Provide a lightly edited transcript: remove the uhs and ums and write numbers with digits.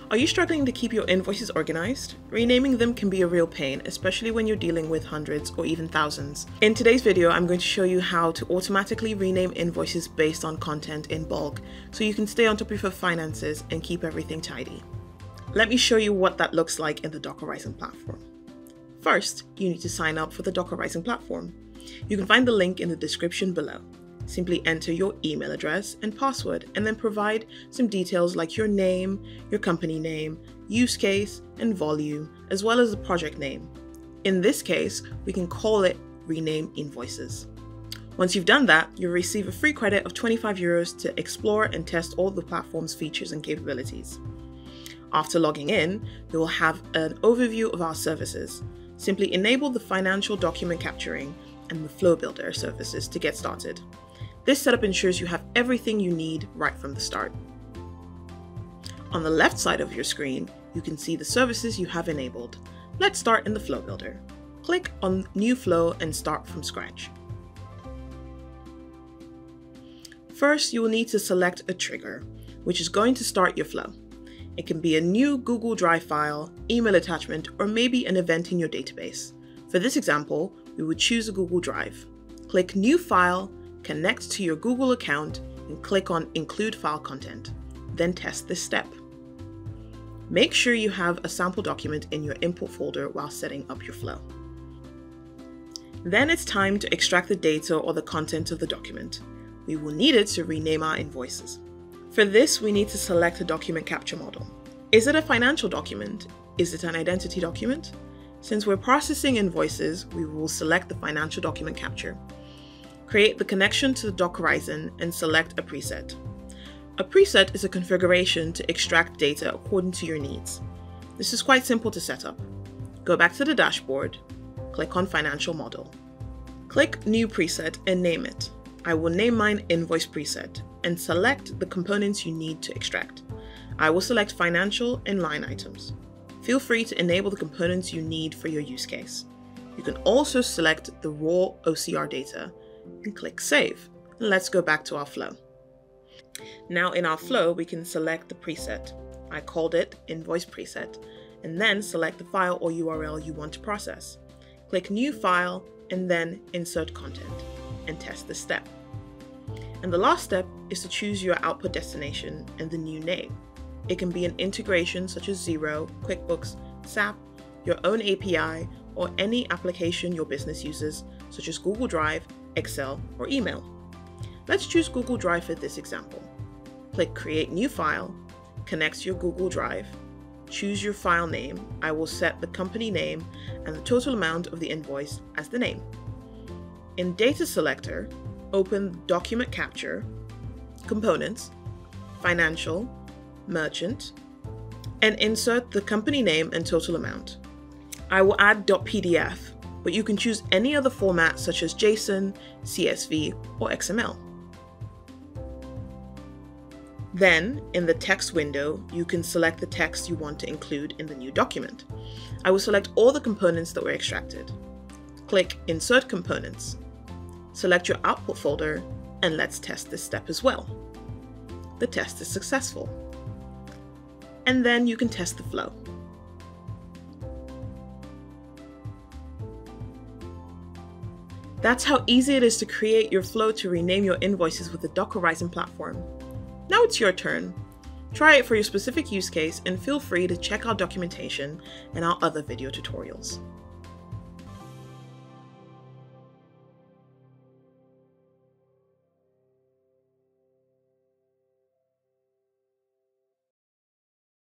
Are you struggling to keep your invoices organized? Renaming them can be a real pain, especially when you're dealing with hundreds or even thousands. In today's video, I'm going to show you how to automatically rename invoices based on content in bulk, so you can stay on top of your finances and keep everything tidy. Let me show you what that looks like in the DocHorizon platform. First, you need to sign up for the DocHorizon platform. You can find the link in the description below. Simply enter your email address and password and then provide some details like your name, your company name, use case, and volume, as well as the project name. In this case, we can call it Rename Invoices. Once you've done that, you'll receive a free credit of €25 to explore and test all the platform's features and capabilities. After logging in, you will have an overview of our services. Simply enable the financial document capturing and the flow builder services to get started. This setup ensures you have everything you need right from the start. On the left side of your screen, you can see the services you have enabled. Let's start in the flow builder. Click on New Flow and start from scratch. First, you will need to select a trigger, which is going to start your flow. It can be a new Google Drive file, email attachment, or maybe an event in your database. For this example, we would choose a Google Drive. Click New File, connect to your Google account, and click on Include File Content. Then test this step. Make sure you have a sample document in your import folder while setting up your flow. Then it's time to extract the data or the content of the document. We will need it to rename our invoices. For this, we need to select a document capture model. Is it a financial document? Is it an identity document? Since we're processing invoices, we will select the financial document capture. Create the connection to the DocHorizon and select a preset. A preset is a configuration to extract data according to your needs. This is quite simple to set up. Go back to the dashboard, click on Financial Model. Click New Preset and name it. I will name mine Invoice Preset and select the components you need to extract. I will select Financial and Line Items. Feel free to enable the components you need for your use case. You can also select the raw OCR data and click Save. And let's go back to our flow. Now in our flow, we can select the preset. I called it Invoice Preset, and then select the file or URL you want to process. Click New File and then Insert Content and test this step. And the last step is to choose your output destination and the new name. It can be an integration such as Xero, QuickBooks, SAP, your own API, or any application your business uses, such as Google Drive, Excel, or email. Let's choose Google Drive for this example. Click Create New File, connect to your Google Drive, choose your file name. I will set the company name and the total amount of the invoice as the name. In Data Selector, open Document Capture, Components, Financial, Merchant, and insert the company name and total amount. I will add .pdf, but you can choose any other format such as JSON, CSV, or XML. Then, in the text window, you can select the text you want to include in the new document. I will select all the components that were extracted. Click Insert Components. Select your output folder, and let's test this step as well. The test is successful. And then you can test the flow. That's how easy it is to create your flow to rename your invoices with the DocHorizon platform. Now it's your turn. Try it for your specific use case and feel free to check our documentation and our other video tutorials.